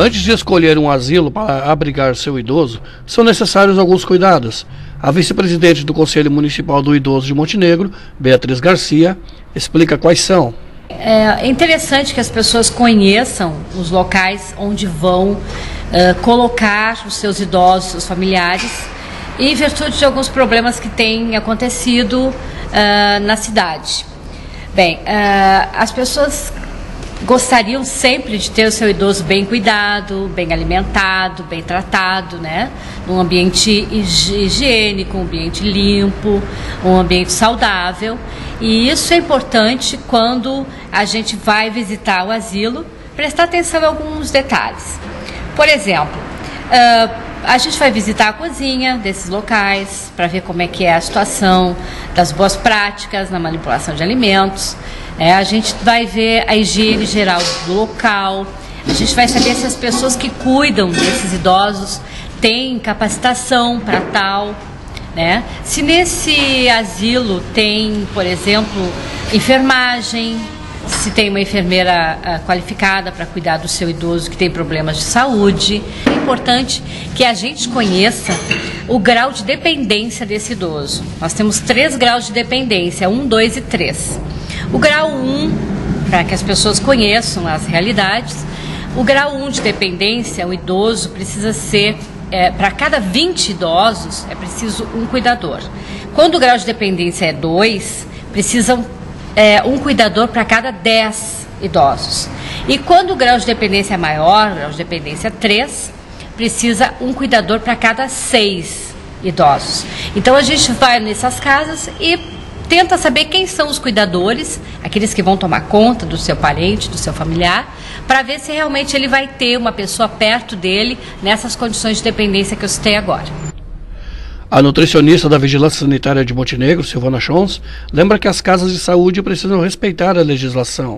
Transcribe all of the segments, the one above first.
Antes de escolher um asilo para abrigar seu idoso, são necessários alguns cuidados. A vice-presidente do Conselho Municipal do Idoso de Montenegro, Beatriz Garcia, explica quais são. É interessante que as pessoas conheçam os locais onde vão colocar os seus idosos, seus familiares, em virtude de alguns problemas que têm acontecido na cidade. Bem, as pessoas gostariam sempre de ter o seu idoso bem cuidado, bem alimentado, bem tratado, né? Num ambiente higiênico, um ambiente limpo, um ambiente saudável. E isso é importante quando a gente vai visitar o asilo, prestar atenção em alguns detalhes. Por exemplo, a gente vai visitar a cozinha desses locais para ver como é que é a situação das boas práticas na manipulação de alimentos. A gente vai ver a higiene geral do local, a gente vai saber se as pessoas que cuidam desses idosos têm capacitação para tal, né? Se nesse asilo tem, por exemplo, enfermagem, se tem uma enfermeira qualificada para cuidar do seu idoso que tem problemas de saúde. É importante que a gente conheça o grau de dependência desse idoso. Nós temos 3 graus de dependência, 1, 2 e 3. O grau 1, para que as pessoas conheçam as realidades, o grau 1 de dependência, o idoso precisa ser, para cada 20 idosos, é preciso um cuidador. Quando o grau de dependência é 2, precisam um cuidador para cada 10 idosos. E quando o grau de dependência é maior, o grau de dependência 3, precisa um cuidador para cada 6 idosos. Então a gente vai nessas casas e tenta saber quem são os cuidadores, aqueles que vão tomar conta do seu parente, do seu familiar, para ver se realmente ele vai ter uma pessoa perto dele nessas condições de dependência que eu citei agora. A nutricionista da Vigilância Sanitária de Montenegro, Silvana Chons, lembra que as casas de saúde precisam respeitar a legislação.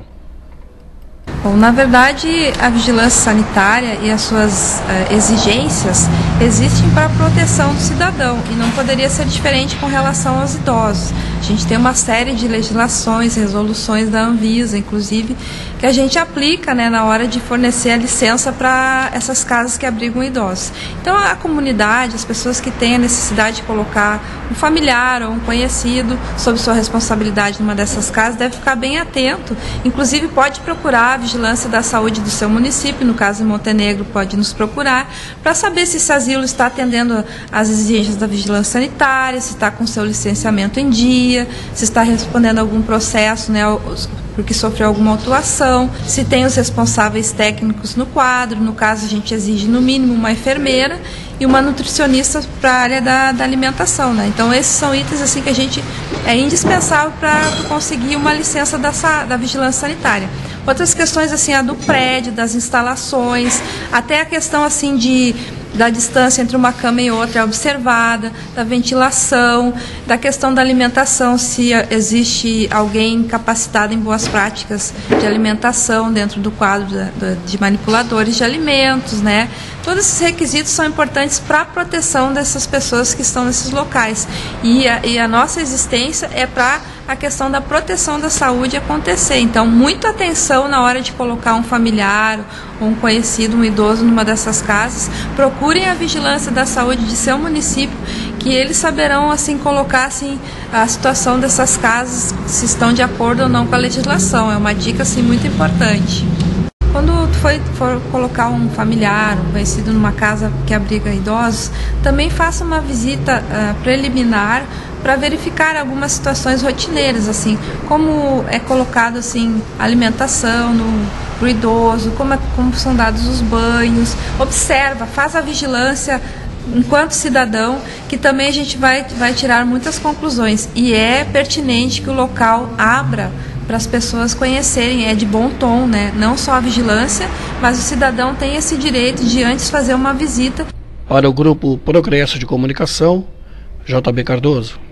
Bom, na verdade, a vigilância sanitária e as suas exigências existem para a proteção do cidadão e não poderia ser diferente com relação aos idosos. A gente tem uma série de legislações, resoluções da Anvisa, inclusive, que a gente aplica, né, na hora de fornecer a licença para essas casas que abrigam idosos. Então, a comunidade, as pessoas que têm a necessidade de colocar um familiar ou um conhecido sob sua responsabilidade numa dessas casas, deve ficar bem atento. Inclusive, pode procurar a Vigilância da Saúde do seu município, no caso em Montenegro, pode nos procurar, para saber se esse asilo está atendendo às exigências da vigilância sanitária, se está com seu licenciamento em dia, se está respondendo a algum processo, né, porque sofreu alguma autuação, se tem os responsáveis técnicos no quadro. No caso, a gente exige no mínimo uma enfermeira e uma nutricionista para a área da alimentação, né? Então esses são itens assim que a gente é indispensável para conseguir uma licença da vigilância sanitária. Outras questões assim, a do prédio, das instalações, até a questão assim da distância entre uma cama e outra é observada, da ventilação, da questão da alimentação, se existe alguém capacitado em boas práticas de alimentação dentro do quadro de manipuladores de alimentos, né? Todos esses requisitos são importantes para a proteção dessas pessoas que estão nesses locais. E a nossa existência é para a questão da proteção da saúde acontecer. Então, muita atenção na hora de colocar um familiar ou um conhecido, um idoso numa dessas casas. Procurem a vigilância da saúde de seu município, que eles saberão assim colocar assim a situação dessas casas, se estão de acordo ou não com a legislação. É uma dica assim muito importante. Quando for colocar um familiar, um conhecido numa casa que abriga idosos, também faça uma visita preliminar para verificar algumas situações rotineiras, assim, como é colocado assim alimentação para o idoso, como são dados os banhos. Observa, faz a vigilância enquanto cidadão, que também a gente vai tirar muitas conclusões. E é pertinente que o local abra para as pessoas conhecerem, é de bom tom, né? Não só a vigilância, mas o cidadão tem esse direito de antes fazer uma visita. Para o Grupo Progresso de Comunicação, JB Cardoso.